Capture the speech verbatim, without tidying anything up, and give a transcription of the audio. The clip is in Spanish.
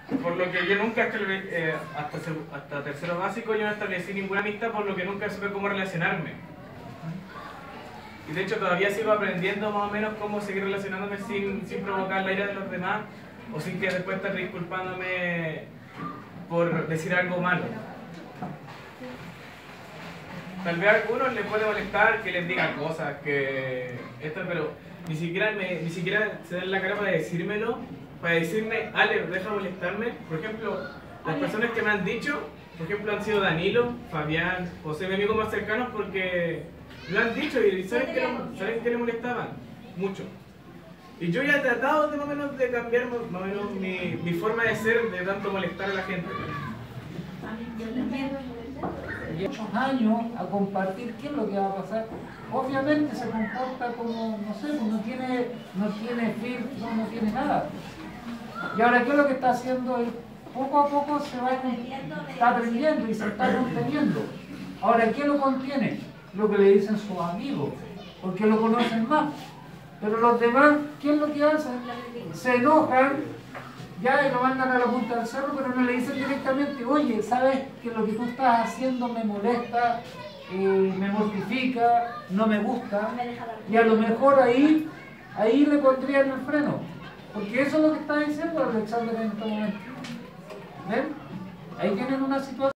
Por lo que yo nunca, eh, hasta, hasta tercero básico, yo no establecí ninguna amistad, por lo que nunca supe cómo relacionarme. Y de hecho todavía sigo aprendiendo más o menos cómo seguir relacionándome sin, sin provocar la ira de los demás, o sin que después estar disculpándome por decir algo malo. Tal vez a algunos les puede molestar que les diga cosas, que esto, pero ni siquiera, me, ni siquiera se dan la cara para decírmelo, para decirme, Ale, deja molestarme. Por ejemplo, las personas que me han dicho, por ejemplo, han sido Danilo, Fabián, José, mis amigos más cercanos, porque lo han dicho y saben que, no, saben que le molestaban mucho. Y yo ya he tratado de más o menos de cambiar más o menos mi, mi forma de ser, de tanto molestar a la gente. Muchos años a compartir qué es lo que va a pasar. Obviamente se comporta como, no sé, no tiene, no tiene filtro, no tiene nada. Y ahora, ¿qué es lo que está haciendo él? Poco a poco se va, está aprendiendo y se está conteniendo. Ahora, ¿qué lo contiene? Lo que le dicen sus amigos, porque lo conocen más. Pero los demás, ¿qué es lo que hacen? Se enojan, ya y lo mandan a la punta del cerro, pero no le dicen directamente, oye, ¿sabes que lo que tú estás haciendo me molesta, eh, me mortifica, no me gusta? Y a lo mejor ahí, ahí le pondrían el freno. Porque eso es lo que está diciendo Alexander en este momento. ¿Ven? Ahí tienen una situación.